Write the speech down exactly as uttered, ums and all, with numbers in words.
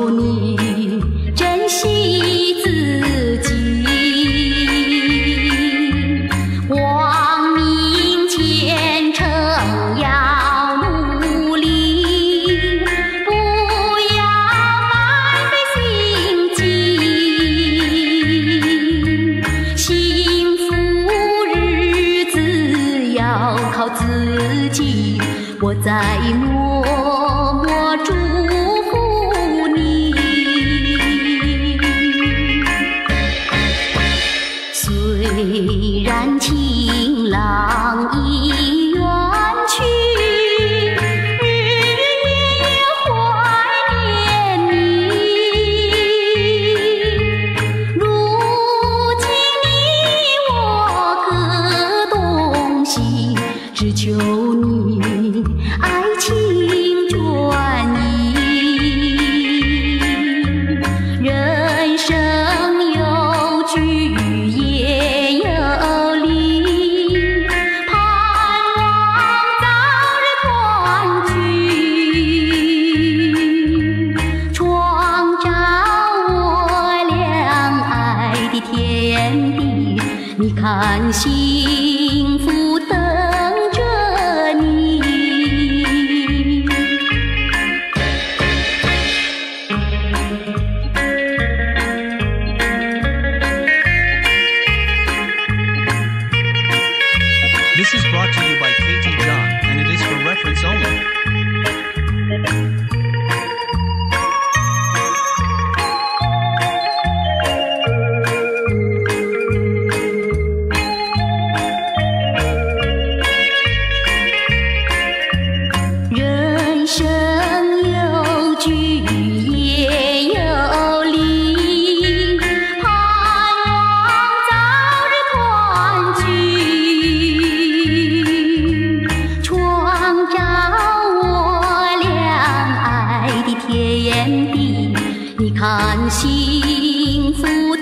求你珍惜自己。光明前程要努力，不要白费心机。幸福日子要靠自己，我在默默祝福你。虽然情郎已远去，日日夜夜怀念你。如今你我各东西，只求你爱情专一。人生有聚也有离，盼望早日团聚，创造我俩爱的天地。你看幸福等着你。 This is brought to you by Katie John, and it is for reference only. 人生有聚也有离，盼望早日团聚，创造我俩爱的天地。你看幸福